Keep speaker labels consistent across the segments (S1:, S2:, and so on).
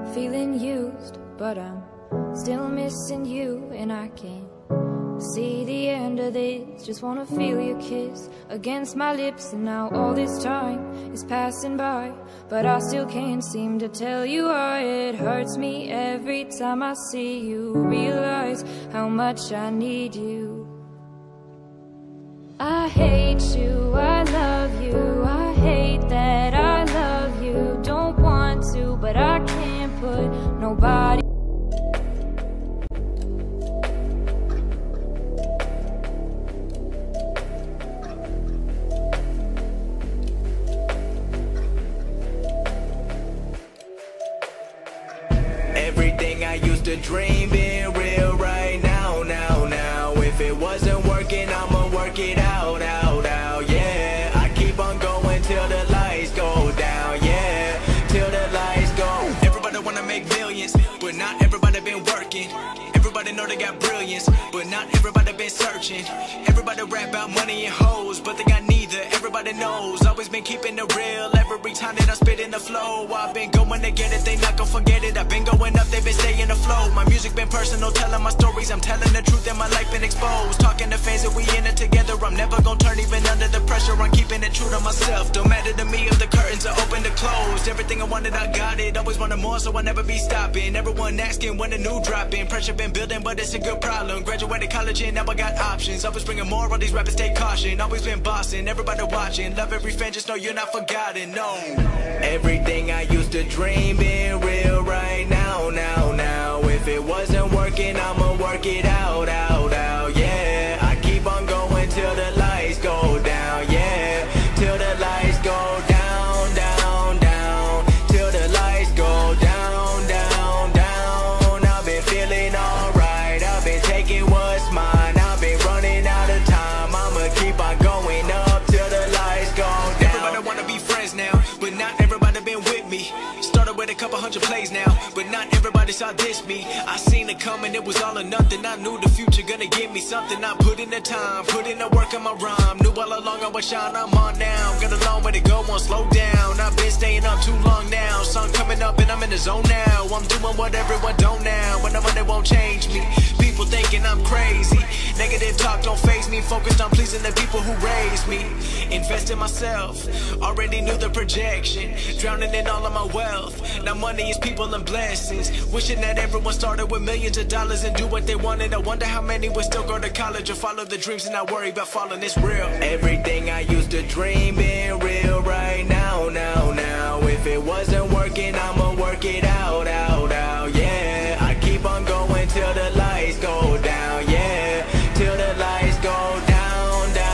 S1: feeling used, but I'm still missing you, and I can't see the end of this. Just wanna feel your kiss against my lips, and now all this time is passing by, but I still can't seem to tell you why. It hurts me every time I see you, realize how much I need you. I hate you, I love you, I hate that I love you. Don't want to, but I can't put nobody.
S2: Everything I used to dream being real right now, now. If it wasn't working, I'ma work it out, yeah. I keep on going till the lights go down, yeah. Till the lights go. Everybody wanna make millions, but not everybody been working. Everybody know they got brilliance, but not everybody been searching. Everybody rap about money and hoes, but they got neither. Everybody knows, always been keeping it real. Every time that I spit in the flow, I've been going to get it, they not gon' forget it. I've been going up, they been staying afloat. My music been personal, telling my stories. I'm telling the truth and my life been exposed. Talking to fans that we in it together. I'm never gon' turn even under the pressure. I'm keeping it true to myself. Don't matter to me if the curtains are open or closed. Everything I wanted, I got it. Always wanted more, so I'll never be stopping. Everyone asking when a new dropping. Pressure been building, but it's a good problem. Graduated college and now I got options. Always bringing more, all these rappers take caution. Always been bossing, everybody watching. Love every fan, just know you're not forgotten, no. Everything I used to dream being real right now. If it wasn't working, I'ma work it out, yeah. I keep on going till the lights go down, yeah. Till the lights go down, till the lights go down. I've been feeling alright, I've been taking what's mine. I've been running out of time, I'ma keep on going up till the lights go down. Everybody wanna be friends now, but not everybody been with me. Started with a couple hundred plays now, but not everybody saw this me. I seen it coming, it was all or nothing. I knew the future gonna give me something. I put in the time, put in the work on my rhyme. Knew all along I would shine, I'm on now. Got a long way to go, won't slow down. I've been staying up too long now. Sun coming up and I'm in the zone now. I'm doing what everyone don't now, but no money won't change me. People thinking I'm crazy, negative talk don't faze me. Focused on pleasing the people who raised me. Invest in myself, already knew the projection. Drowning in all of my wealth, now money is people and blessings. Wishing that everyone started with millions of dollars and do what they wanted. I wonder how many would still go to college or follow the dreams and not worry about falling. It's real. Everything I used to dream being real right now. If it wasn't working, I'ma work it out, yeah. I keep on going till the lights go down, yeah. Till the lights go down,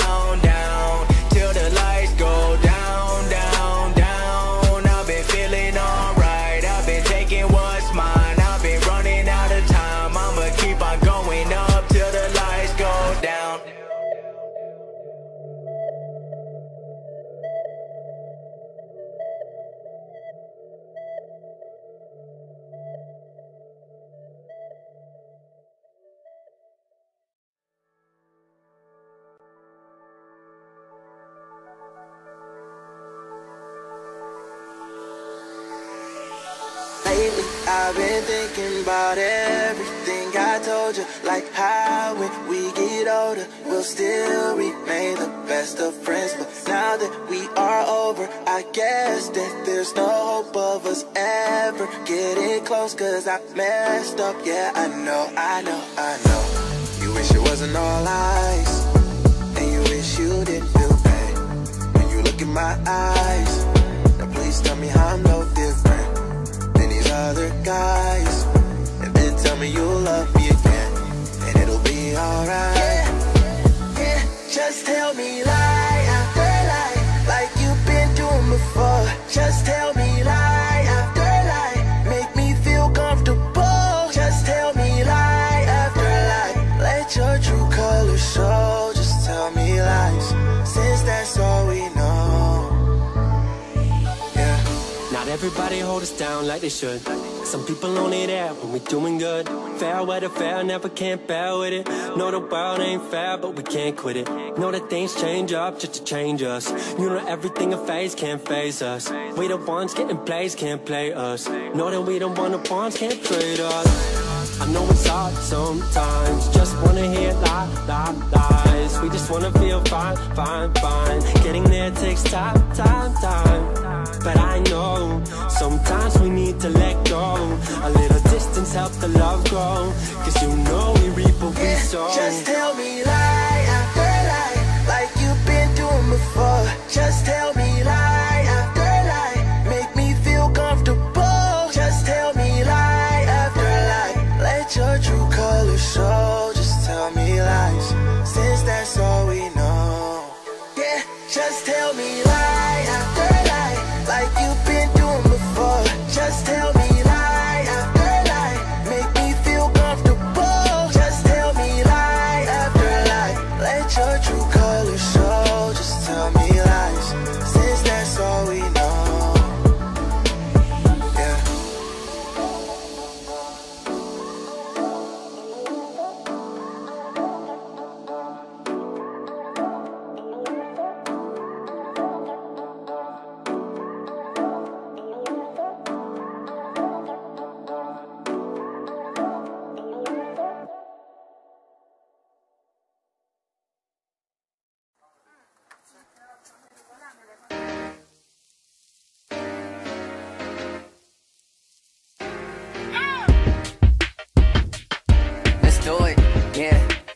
S2: till the lights go down. I've been feeling alright, I've been taking what's mine. I've been running out of time, I'ma keep on going up till the lights go down.
S3: Lately, I've been thinking about everything I told you. Like how when we get older, we'll still remain the best of friends. But now that we are over, I guess that there's no hope of us ever getting close. Cause I messed up, yeah, I know. You wish it wasn't all lies, and you wish you didn't feel pain when you look in my eyes. Now please tell me how I'm no different than these other guys, and then tell me you'll love me again, and it'll be alright. Yeah, just tell me lie after lie, like you've been doing before. Just tell me lie after lie, make me feel comfortable. Just tell me lie after lie, let your true colors show. Just tell me lies, since that's all we know.
S4: Not everybody hold us down like they should. Some people only there when we're doing good. Fair weather, fair, never can't bear with it. Know the world ain't fair, but we can't quit it. Know that things change up just to change us. You know everything in phase can't phase us. We the ones getting plays, can't play us. Know that we the one the ones can't trade us. I know it's hard sometimes, just wanna hear lies. We just wanna feel fine. Getting there takes time. But I know, sometimes we need to let go. A little distance help the love grow. Cause you know we reap what we sow.
S3: Just tell me lie after lie, like you've been doing before. Just tell me lie after lie, make me feel comfortable. Just tell me lie after lie, let your true colors show. Just tell me lies, since that's all we know. Yeah, just tell me lie after lie, like you've been doing before. Just tell me lie after lie, make me feel comfortable. Just tell me lie after lie, let your true colors show. Just tell me lies, since that's all we know. Yeah.
S5: Do it, yeah.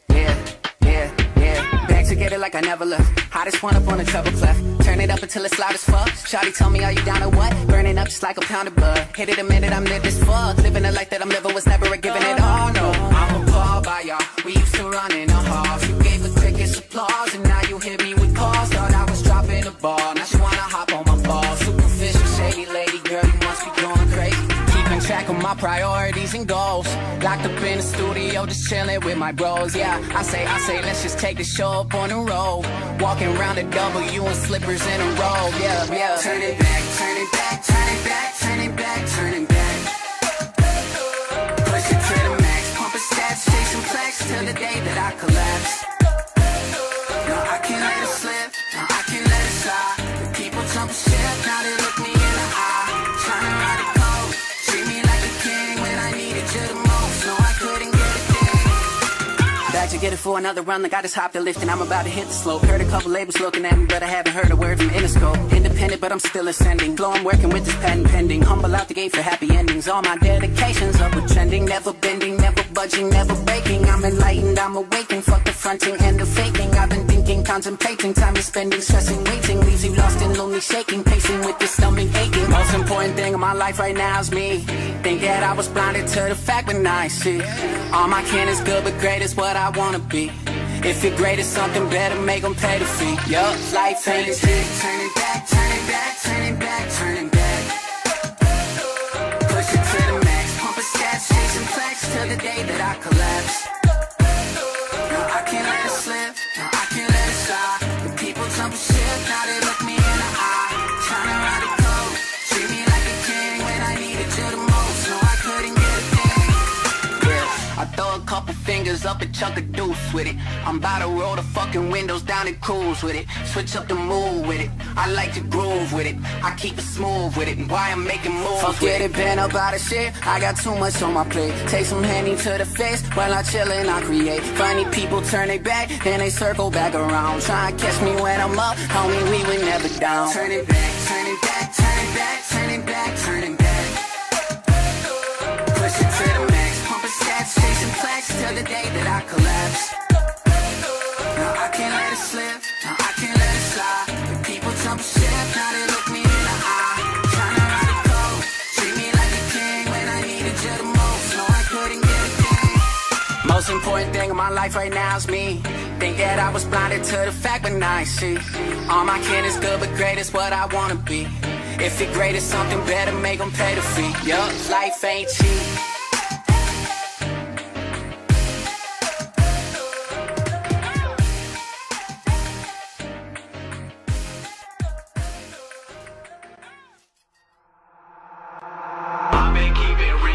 S5: Back together like I never left. Hottest one up on the treble clef. Turn it up until it's loud as fuck. Shawty tell me, are you down or what? Burning up just like a pound of bud. Hit it a minute, I'm lit as fuck. Living a life that I'm living was never a giving it all, no. I'm appalled by y'all. We used to run in a half. You gave the quickest applause, and now you hit me with calls. Thought I was dropping the ball. Now she wanna hop on my ball. Superficial, shady lady, girl, you must be going crazy. Keeping track of my priorities and goals. Locked up in the studio, just chilling with my bros. Yeah, I say, let's just take the show up on the road. Walking around a W in slippers in a robe. Yeah. Turn it back, turn it back, turn it back, turn it back, turn it back. Push it to the max, pumping stats, chasing flex till the day that I collapse. No, I can't let it slip, no, I can't let it slide. The people jump ship, now they look me in the eye. Trying to ride a coat, treat me like a king when I needed you the most. No, I couldn't get a thing. Back to get it for another run, like I just hopped the lift and I'm about to hit the slope. Heard a couple labels looking at me, but I haven't heard a word from Interscope. Independent, but I'm still ascending. Flow, I'm working with this patent pending. Humble out the gate for happy endings. All my dedications upward trending. Never bending, never budging, never breaking. I'm enlightened, I'm awakened. Fuck the fronting and the faking. I've been thinking, contemplating. Time is spending, stressing, waiting. Leaves you lost and lonely, shaking. Pacing with the stomach aching. Most important thing in my life right now is me. Think that I was blinded to the fact, but now I see. All my kin is good, but great is what I wanna be. If you're great at something, better make them pay the fee. Yup, life ain't cheap. Turn it back, turn it back, turn it back, turn it back. Push it to the max, pumping stats, chasing flex till the day that I collapse. No, I can't let it slip, no, I can't let it slide. The people jumping ship, now they look me in the eye. Trying to ride a coat, treat me like a king when I needed you the most. No, I couldn't get a thing. Yeah, I throw a couple fingers up and chuck a deuce with it. I'm about to roll the fucking windows down and cruise with it. Switch up the mood with it. I like to groove with it. I keep it smooth with it. And why I'm making moves. Forget it, been about a shit. I got too much on my plate. Take some Henny to the face while I chill and I create. Funny people turn their back, then they circle back around. Try and catch me when I'm up, homie, we were never down. Turn it back, turn it back, turn it back, turn it back, turn it back. Push it to the max, pumping stats, chasing flex till the day that I collapse. No, I can't let it slip, no, I can't let it slide. The people jump ship, now they look me in the eye. Trying to ride a coat, treat me like a king when I needed you the most. No, I couldn't get a thing. Most important thing in my life right now is me. Think that I was blinded to the fact, but now I see. All my kin is good, but great is what I wanna be. If you're great at something, better make them pay the fee. Yup, life ain't cheap.
S2: I've been keeping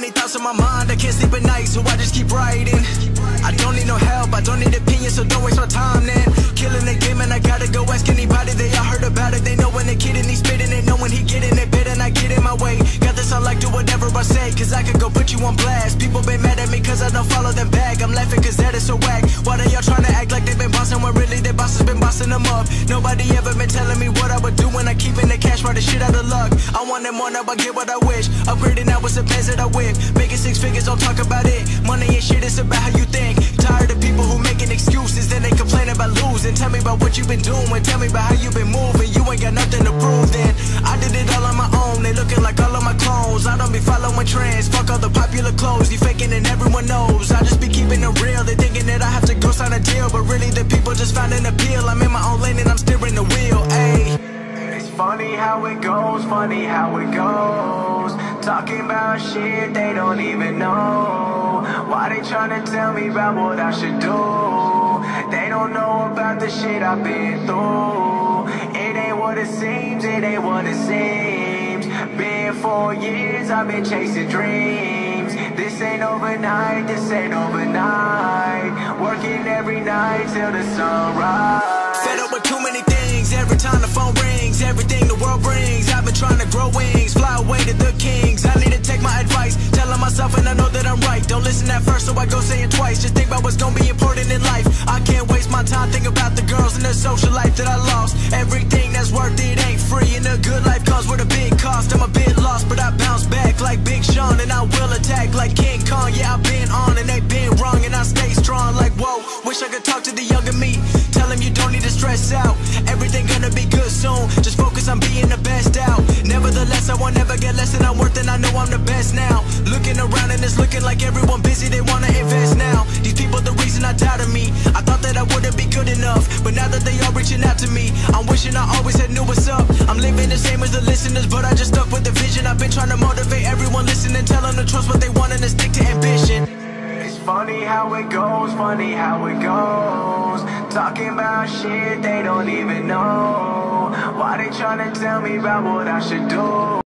S2: many thoughts on my mind, I can't sleep at night, so I just keep writing. I don't need no help, I don't need opinions, so don't waste my time then. Killing the game and I gotta go ask anybody, they all heard about it. They know when the kid and he spitting it, know when he getting it, better not get in my way. Got this, I like do whatever I say, cause I could go put you on blast. People been mad at me cause I don't follow them back. I'm laughing cause that is so whack. Why they all trying to act like they been bossing when really their bosses been bossing them up? Nobody ever been telling me what I would do when I keep in the cash, right the shit out of luck. I want them more, now I get what I wish. Upgrading now with some pants that I whip. Making 6 figures, don't talk about it. Money ain't shit, it's about how you think. Tired of people who making excuses, then they complain about losing. Tell me about what you been doing, tell me about how you been moving. You ain't got nothing to prove then. I did it all on my own, they looking like all of my clones. I don't be following trends, fuck all the popular clothes. You faking and everyone knows, I just be keeping it real. They thinking that I have to go sign a deal, but really the people just found an appeal. I'm in my own lane and I'm steering the wheel, ayy. It's funny how it goes, funny how it goes. Talking about shit they don't even know. Why they tryna tell me about what I should do? They don't know about the shit I've been through. It ain't what it seems, it ain't what it seems. Been 4 years, I've been chasing dreams. This ain't overnight, this ain't overnight. Working every night till the sunrise. Fed up with too many things, every time the phone rings. Everything the world brings, I've been trying to grow wings. Fly away to the kings, I need to take my advice. Telling myself and I know that I'm right. Don't listen at first, so I go say it twice. Just think about what's gonna be important in life. I can't waste my time thinking about the girls and the social life that I lost. Everything that's worth it ain't free, and a good life comes with a big cost. I'm a bit lost, but I bounce back like Big Sean, and I will attack like King Kong. Yeah, I've been on and they've been wrong, and I stay strong like whoa. Wish I could talk to the younger me, tell him you don't need to stress out. Everything gonna be good soon, just focus on being the best out. Nevertheless, I won't ever get less than I'm worth, and I know I'm the best now. Looking around and it's looking like everyone busy, they wanna invest now. These people the reason I doubted me. I thought that I wouldn't be good enough, but now that they all reaching out to me, I'm wishing I always had knew what's up. I'm living the same as the listeners, but I just stuck with the vision. I've been trying to motivate everyone listening, tell them to trust what they want and to stick to ambition. It's funny how it goes, funny how it goes. Talking about shit they don't even know. Why they tryna tell me about what I should do?